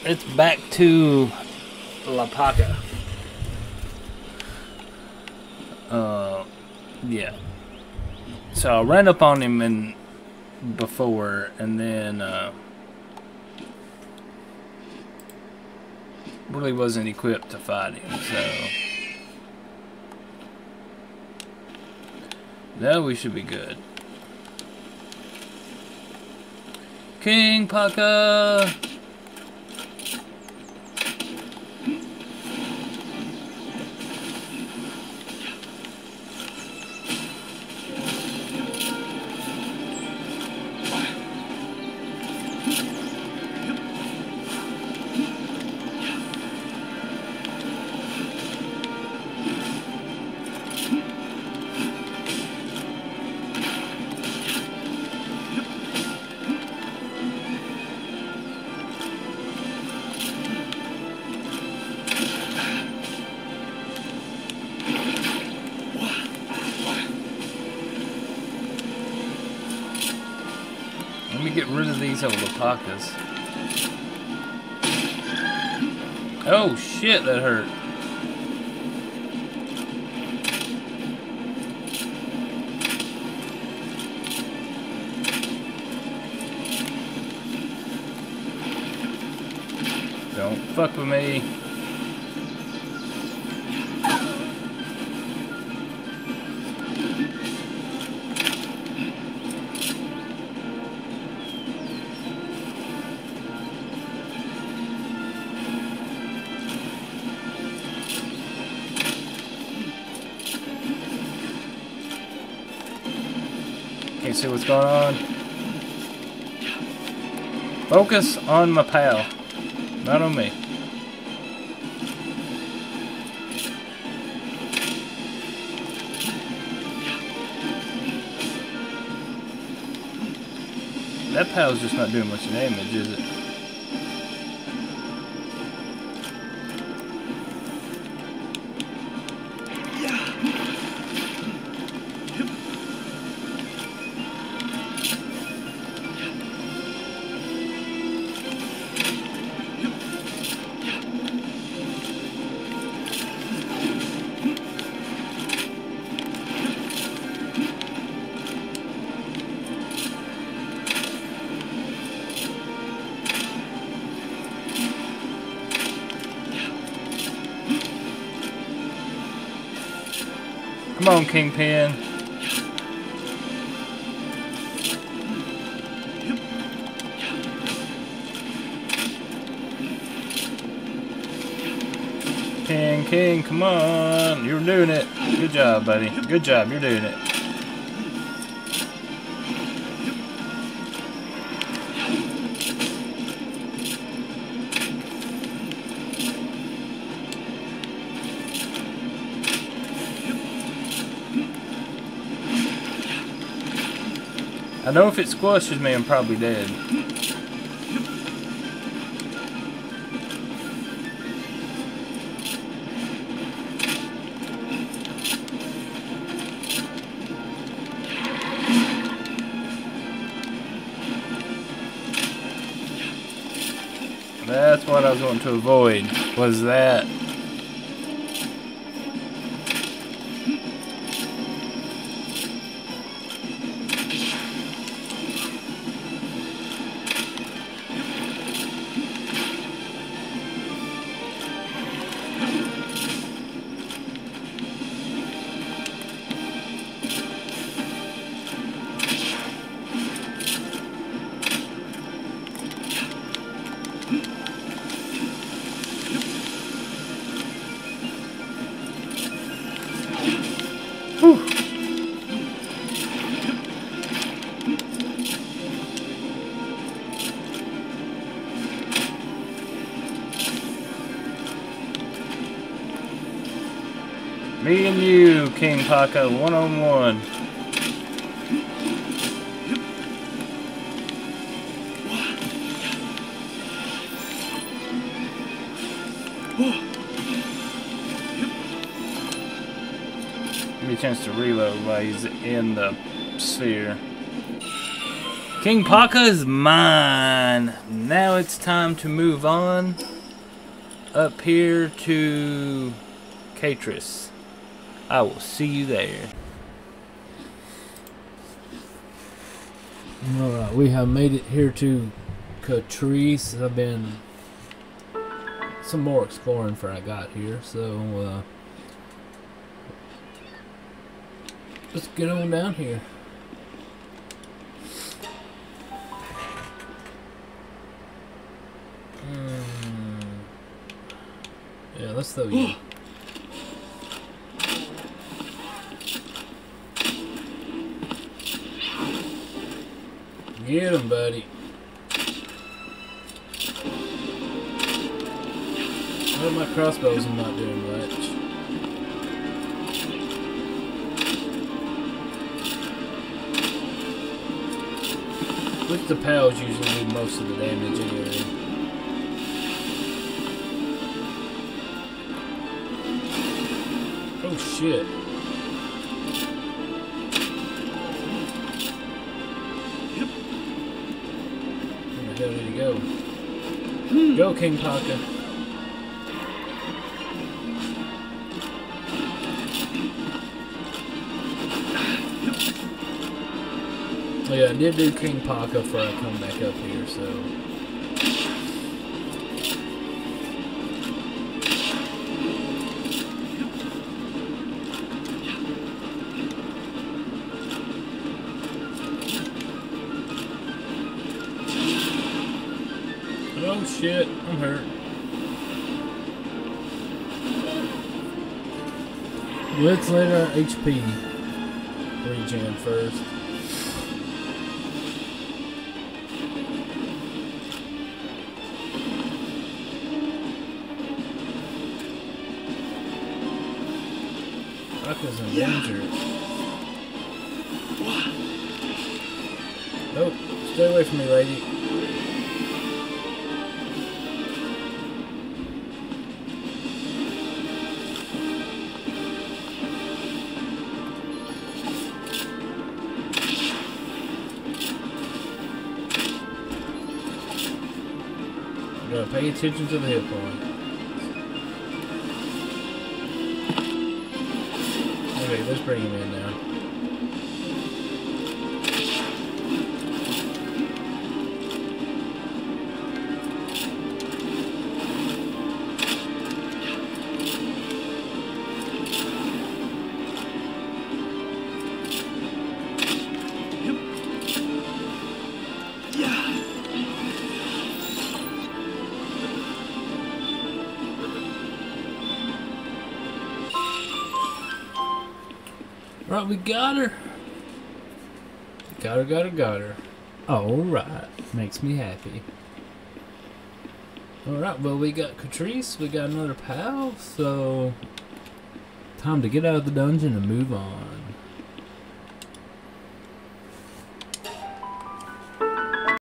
it's back to Kingpaca. Yeah. So I ran up on him before, and then really wasn't equipped to fight him, so now we should be good. Kingpaca! Let me get rid of these alpacas. Oh shit, that hurt. Don't fuck with me. Can't see what's going on. Focus on my pal, not on me. That pal's just not doing much damage, is it? Come on, Kingpin. King, come on. You're doing it. Good job, buddy. Good job. You're doing it. I know if it squashes me, I'm probably dead. That's what I was wanting to avoid, was that. Me and you, Kingpaca, one-on-one. Give me a chance to reload while he's in the sphere. Kingpaca is mine. Now it's time to move on up here to Katress. I will see you there. Alright, we have made it here to Katress. I've been some more exploring before I got here, so let's get on down here. Yeah, let's throw you. Get him, buddy. Well, my crossbows are not doing much. With the pals usually do most of the damage anyway. Oh shit. Where the hell did he go? Go, Kingpaca. Oh yeah, I did do Kingpaca before I come back up here, so... Oh shit, I'm hurt. Let's let our HP regen first. Fuck is in danger. Nope, stay away from me, lady. Gotta pay attention to the hit point. Okay, let's bring him in now. Right, we got her. Got her. Alright, makes me happy. Alright, well, we got Katress, we got another pal, so time to get out of the dungeon and move on.